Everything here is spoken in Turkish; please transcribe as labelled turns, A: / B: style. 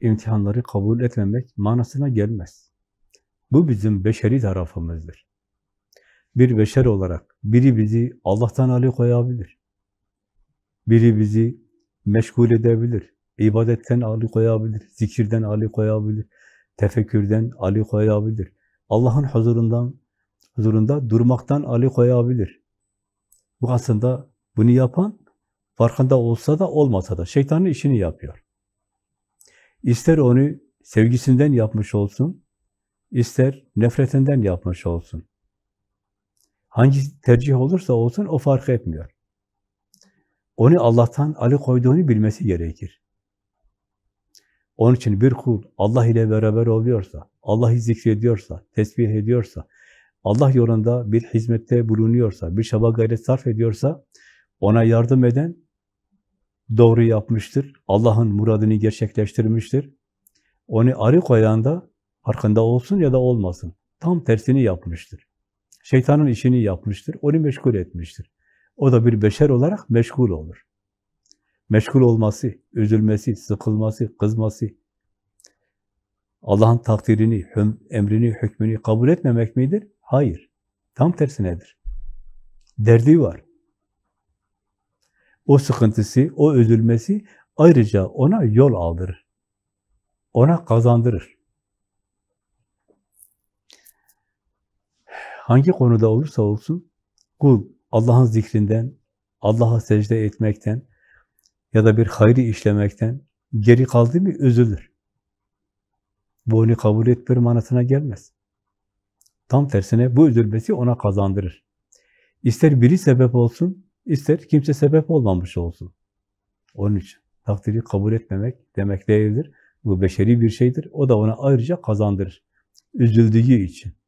A: imtihanları kabul etmemek manasına gelmez. Bu bizim beşeri tarafımızdır. Bir beşer olarak biri bizi Allah'tan alıkoyabilir. Biri bizi meşgul edebilir. İbadetten alıkoyabilir, zikirden alıkoyabilir, tefekkürden alıkoyabilir. Allah'ın huzurunda durmaktan alıkoyabilir. Bu aslında bunu yapan farkında olsa da olmasa da şeytanın işini yapıyor. İster onu sevgisinden yapmış olsun, ister nefretinden yapmış olsun. Hangi tercih olursa olsun o fark etmiyor. Onu Allah'tan alıkoyduğunu bilmesi gerekir. Onun için bir kul Allah ile beraber oluyorsa, Allah'ı zikrediyorsa, tesbih ediyorsa, Allah yolunda bir hizmette bulunuyorsa, bir çaba gayret sarf ediyorsa, ona yardım eden doğru yapmıştır. Allah'ın muradını gerçekleştirmiştir. Onu alıkoyan da farkında olsun ya da olmasın. Tam tersini yapmıştır. Şeytanın işini yapmıştır, onu meşgul etmiştir. O da bir beşer olarak meşgul olur. Meşgul olması, üzülmesi, sıkılması, kızması, Allah'ın takdirini, emrini, hükmünü kabul etmemek midir? Hayır. Tam tersinedir. Derdi var. O sıkıntısı, o üzülmesi ayrıca ona yol aldırır. Ona kazandırır. Hangi konuda olursa olsun, kul Allah'ın zikrinden, Allah'a secde etmekten ya da bir hayrı işlemekten geri kaldı mı üzülür. Bu onu kabul ettir manasına gelmez. Tam tersine bu üzülmesi ona kazandırır. İster biri sebep olsun, ister kimse sebep olmamış olsun. Onun için takdiri kabul etmemek demek değildir. Bu beşeri bir şeydir. O da ona ayrıca kazandırır. Üzüldüğü için.